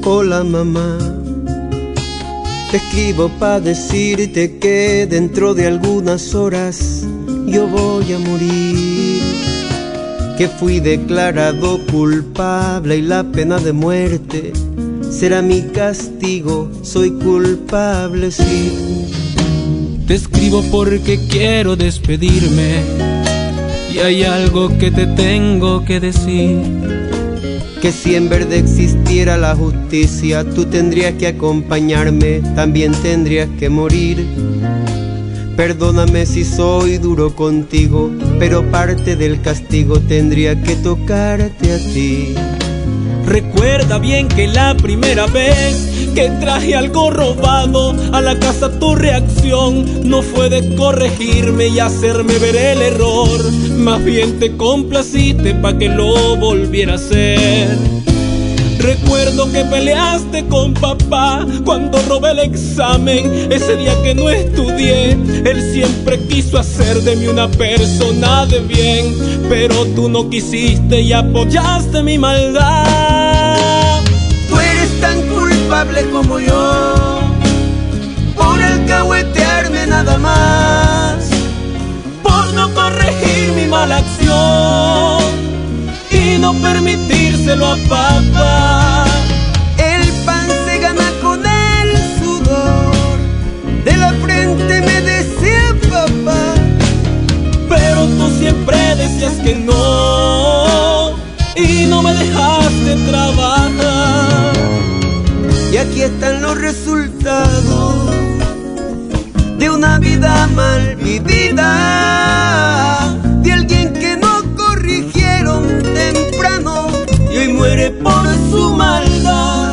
Hola mamá, te escribo para decirte que dentro de algunas horas yo voy a morir, que fui declarado culpable y la pena de muerte será mi castigo. Soy culpable, sí. Te escribo porque quiero despedirme y hay algo que te tengo que decir. Que si en verdad existiera la justicia, tú tendrías que acompañarme, también tendrías que morir. Perdóname si soy duro contigo, pero parte del castigo tendría que tocarte a ti. Recuerda bien que la primera vez que traje algo robado a la casa, tu reacción no fue de corregirme y hacerme ver el error. Más bien te complaciste pa' que lo volviera a hacer. Recuerdo que peleaste con papá cuando robé el examen. Ese día que no estudié, él siempre quiso hacer de mí una persona de bien, pero tú no quisiste y apoyaste mi maldad. Tú eres tan culpable como yo por alcahuetearme nada más, por no corregir mi mala acción y no permitírselo a papá. El pan se gana con el sudor de la frente, me decía papá, pero tú siempre decías que no y no me dejaste trabajar. Y aquí están los resultados de una vida mal vivida, de alguien que no corrigieron temprano y hoy muere por su maldad.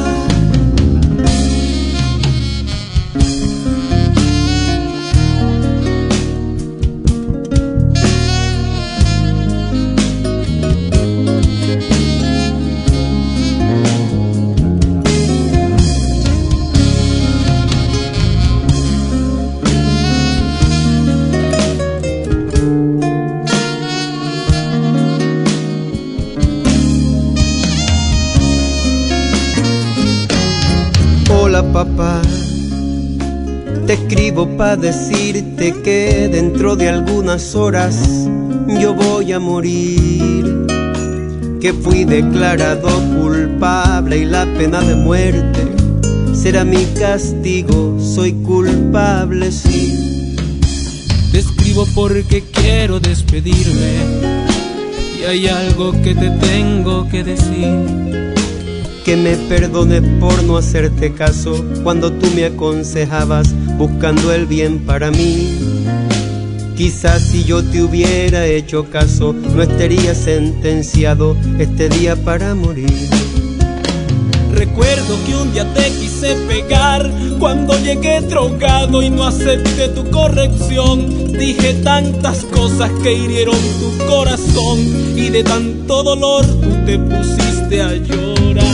Hola papá, te escribo para decirte que dentro de algunas horas yo voy a morir, que fui declarado culpable y la pena de muerte será mi castigo. Soy culpable, sí. Te escribo porque quiero despedirme y hay algo que te tengo que decir. Que me perdones por no hacerte caso cuando tú me aconsejabas buscando el bien para mí. Quizás si yo te hubiera hecho caso no estaría sentenciado este día para morir. Recuerdo que un día te quise pegar cuando llegué drogado y no acepté tu corrección. Dije tantas cosas que hirieron tu corazón y de tanto dolor tú te pusiste a llorar.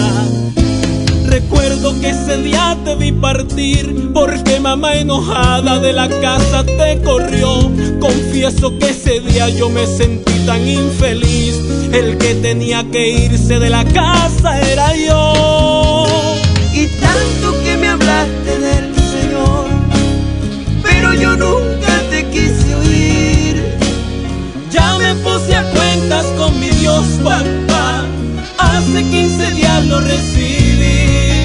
Recuerdo que ese día te vi partir porque mamá enojada de la casa te corrió. Confieso que ese día yo me sentí tan infeliz. El que tenía que irse de la casa era yo. Y tanto que me hablaste del Señor, pero yo nunca te quise oír. Ya me puse a cuentas con mi Dios, papá. Hace 15 días lo recibí.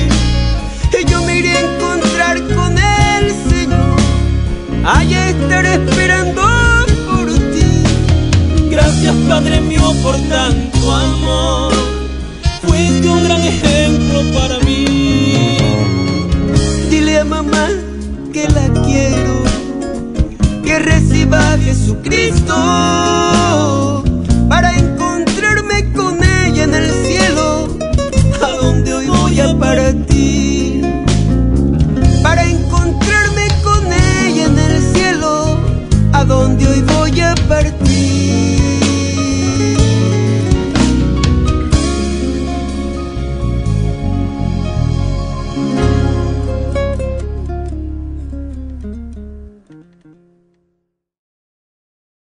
Y yo me iré a encontrar con el Señor, allá estaré esperando por ti. Gracias, Padre mío, por tanto amor. Fuiste un gran ejemplo para mí. Dile a mamá que la quiero, que reciba a Jesucristo.